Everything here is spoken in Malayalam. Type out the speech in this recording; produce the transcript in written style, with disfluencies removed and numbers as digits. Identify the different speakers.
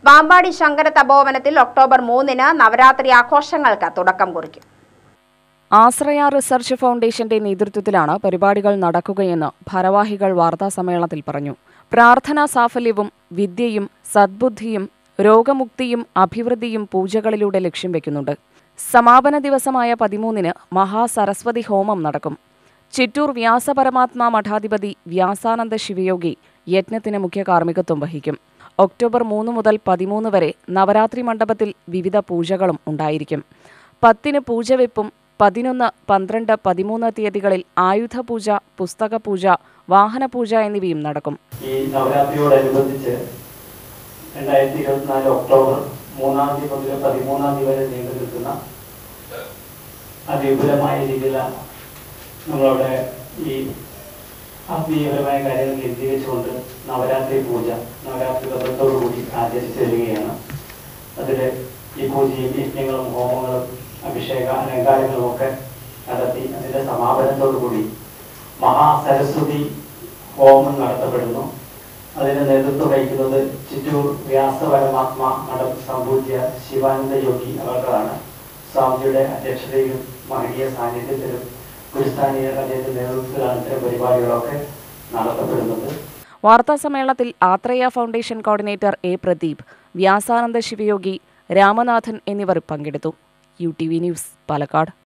Speaker 1: പാമ്പാടി ശങ്കര തപോവനത്തിൽ ഒക്ടോബർ 3-ന് നവരാത്രി ആഘോഷങ്ങൾക്ക് തുടക്കം കുറിക്കും.
Speaker 2: ആശ്രയ റിസർച്ച് ഫൗണ്ടേഷന്റെ നേതൃത്വത്തിലാണ് പരിപാടികൾ നടക്കുകയെന്ന് ഭാരവാഹികൾ വാർത്താസമ്മേളനത്തിൽ പറഞ്ഞു. പ്രാർത്ഥനാ സാഫല്യവും വിദ്യയും സദ്ബുദ്ധിയും രോഗമുക്തിയും അഭിവൃദ്ധിയും പൂജകളിലൂടെ ലക്ഷ്യം വെക്കുന്നുണ്ട്. സമാപന ദിവസമായ 13-ന് മഹാസരസ്വതി ഹോമം നടക്കും. ചിറ്റൂർ വ്യാസപരമാത്മാ മഠാധിപതി വ്യാസാനന്ദ ശിവയോഗി യജ്ഞത്തിന് മുഖ്യ കാർമ്മികത്വം വഹിക്കും. ഒക്ടോബർ 3 മുതൽ 13 വരെ നവരാത്രി മണ്ഡപത്തിൽ വിവിധ പൂജകളും ഉണ്ടായിരിക്കും. 10-ന് പൂജവെപ്പും 11, 12, 13 തീയതികളിൽ ആയുധപൂജ, പുസ്തകപൂജ, വാഹനപൂജ എന്നിവയും നടക്കും.
Speaker 3: ഈ നവരാത്രിയോടനുബന്ധിച്ച് 2024 ഒക്ടോബർ 3 മുതൽ 13 വരെ നീണ്ടു നിൽക്കുന്ന അതിവിപുലമായ രീതിയിലുള്ള നമ്മളുടെ ഈ ആത്മീയപരമായ കാര്യങ്ങൾ കേന്ദ്രീകരിച്ചുകൊണ്ട് നവരാത്രി പൂജ നവരാത്രി വ്രതത്തോടുകൂടി ആചരിച്ചു വരികയാണ്. അതിൽ ഈ പൂജയും യജ്ഞങ്ങളും ഹോമങ്ങളും അഭിഷേക അലങ്കാരങ്ങളും ഒക്കെ നടത്തി അതിൻ്റെ സമാപനത്തോടുകൂടി മഹാസരസ്വതി ഹോമം നടത്തപ്പെടുന്നു. അതിന് നേതൃത്വം വഹിക്കുന്നത് ചിറ്റൂർ വ്യാസപരമാത്മാ മഠം സംപൂജ്യ ശിവാനന്ദ യോഗി അവർക്കാണ്. സ്വാമിജിയുടെ അധ്യക്ഷതയിലും മഹനീയ സാന്നിധ്യത്തിലും ഗുരുസ്ഥാനീയ അദ്ദേഹത്തിന്റെ നേതൃത്വത്തിലാണ് ഇത്തരം പരിപാടികളൊക്കെ നടത്തപ്പെടുന്നത്.
Speaker 2: വാർത്താസമ്മേളനത്തിൽ Athreya foundation coordinator A. Pradeep, Vyasananda Shivayogi, Ramanathan എന്നിവർ പങ്കെടുത്തു. UTV news, Palakkad.